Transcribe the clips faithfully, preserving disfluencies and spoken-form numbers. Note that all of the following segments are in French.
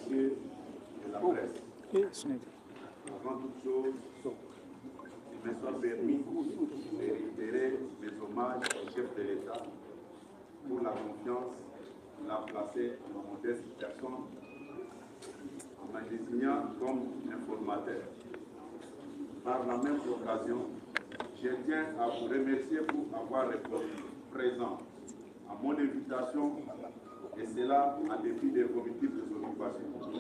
messieurs de la presse, avant toute chose, il me soit permis de réitérer mes hommages au chef de l'État pour la confiance qu'il a placée dans ma modeste personne en me désignant comme informateur. Par la même occasion, je tiens à vous remercier pour avoir répondu présent à mon invitation, et cela en dépit des vos multiples occupations.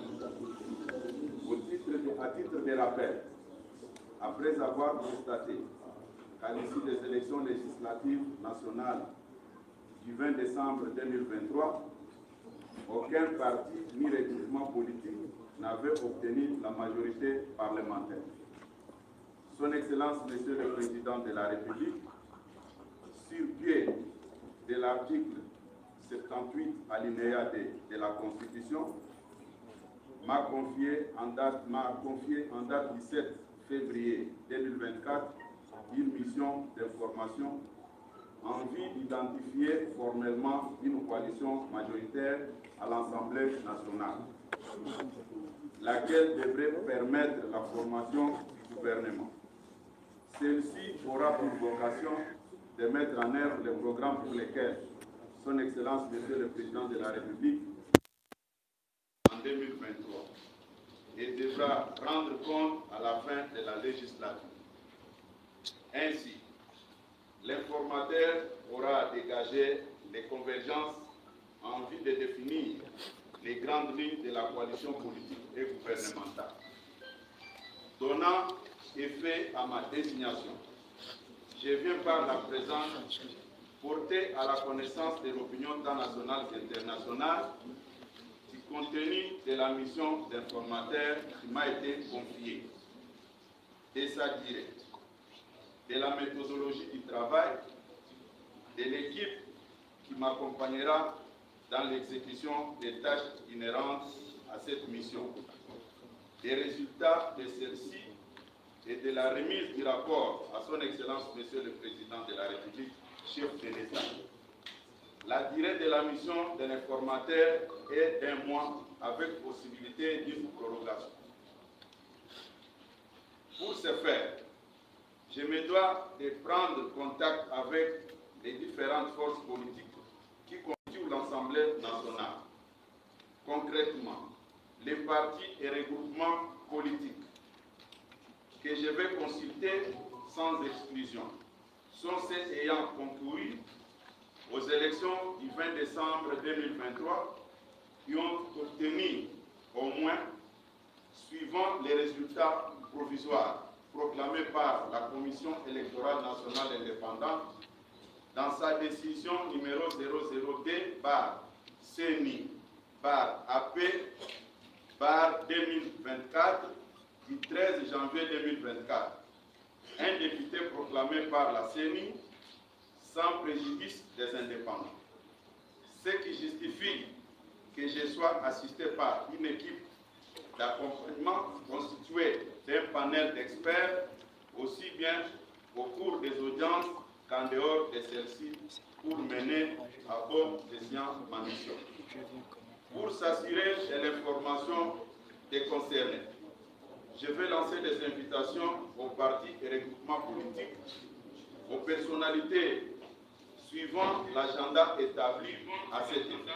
Au titre de, à titre de rappel, après avoir constaté qu'à l'issue des élections législatives nationales du vingt décembre deux mille vingt-trois, aucun parti ni regroupement politique n'avait obtenu la majorité parlementaire. Son Excellence, Monsieur le Président de la République, sur pied de l'article soixante-dix-huit alinéa D de la Constitution, m'a confié en date, m'a confié en date dix-sept février deux mille vingt-quatre une mission d'information en vue d'identifier formellement une coalition majoritaire à l'Assemblée nationale, laquelle devrait permettre la formation du gouvernement. Celle-ci aura pour vocation de mettre en œuvre les programmes pour lesquels Son Excellence, Monsieur le Président de la République, en deux mille vingt-trois, et devra rendre compte à la fin de la législature. Ainsi, l'informateur aura dégagé les convergences en vue de définir les grandes lignes de la coalition politique et gouvernementale. Donnant effet à ma désignation, je viens par la présence porter à la connaissance de l'opinion tant nationale qu'internationale du contenu de la mission d'informateur qui m'a été confiée, de sa durée, de la méthodologie du travail, de l'équipe qui m'accompagnera dans l'exécution des tâches inhérentes à cette mission, des résultats de celle-ci et de la remise du rapport à son Excellence, Monsieur le Président de la République, chef de l'État. La durée de la mission de l'informateur est d'un mois avec possibilité d'une prorogation. Pour ce faire, je me dois de prendre contact avec les différentes forces politiques qui constituent l'Assemblée nationale. Concrètement, les partis et regroupements politiques que je vais consulter sans exclusion sont ceux ayant concouru aux élections du vingt décembre deux mille vingt-trois qui ont obtenu au moins, suivant les résultats provisoires proclamés par la Commission électorale nationale indépendante dans sa décision numéro zéro zéro D bar C N I bar A P bar deux mille vingt-quatre du treize janvier deux mille vingt-quatre. Un député proclamé par la C N I sans préjudice des indépendants. Ce qui justifie que je sois assisté par une équipe d'accompagnement constituée d'un panel d'experts, aussi bien au cours des audiences qu'en dehors de celles-ci, pour mener à bon escient ma mission. Pour s'assurer de l'information des concernés, je vais lancer des invitations aux partis et regroupements politiques, aux personnalités suivant l'agenda établi à cet effet.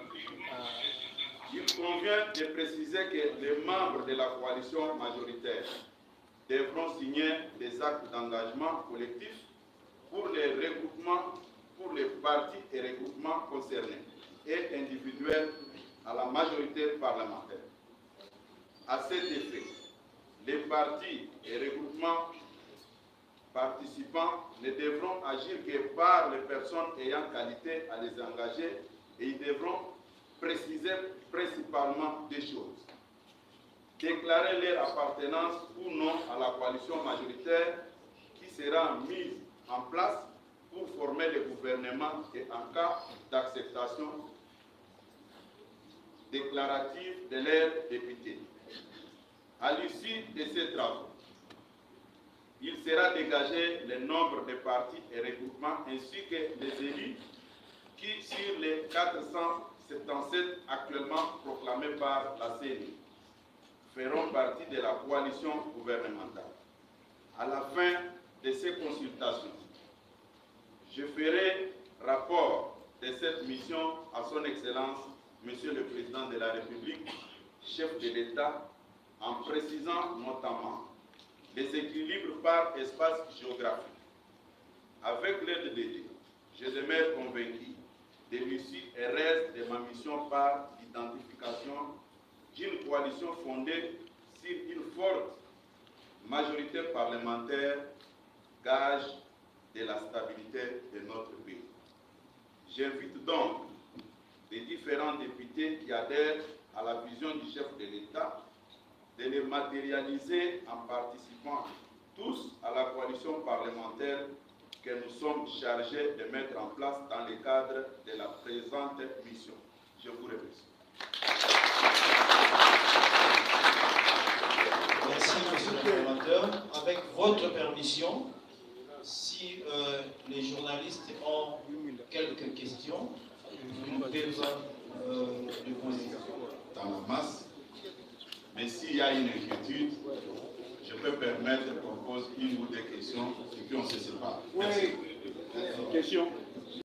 Il convient de préciser que les membres de la coalition majoritaire devront signer des actes d'engagement collectif pour les regroupements, pour les partis et regroupements concernés et individuels à la majorité parlementaire. À cet effet, les partis et regroupements participants ne devront agir que par les personnes ayant qualité à les engager et ils devront préciser principalement des choses. Déclarer leur appartenance ou non à la coalition majoritaire qui sera mise en place pour former le gouvernement et en cas d'acceptation déclarative de leurs députés. À l'issue de ces travaux, il sera dégagé le nombre de partis et regroupements ainsi que les élus qui, sur les quatre cent soixante-dix-sept actuellement proclamés par la C N I feront partie de la coalition gouvernementale. À la fin de ces consultations, je ferai rapport de cette mission à son Excellence, Monsieur le Président de la République, chef de l'État, en précisant notamment les équilibres par espace géographique. Avec l'aide de Dieu, je demeure convaincu de l'issue et reste de ma mission par l'identification d'une coalition fondée sur une forte majorité parlementaire, gage de la stabilité de notre pays. J'invite donc les différents députés qui adhèrent à la vision du chef de l'État de les matérialiser en participant tous à la coalition parlementaire que nous sommes chargés de mettre en place dans le cadre de la présente mission. Je vous remercie. Merci, monsieur le coordonnateur. Avec votre permission, si euh, les journalistes ont quelques questions, ils peuvent euh, les poser. Dans la masse, mais s'il y a une inquiétude, je peux permettre qu'on pose une ou deux questions et puis on se sépare. Oui, question.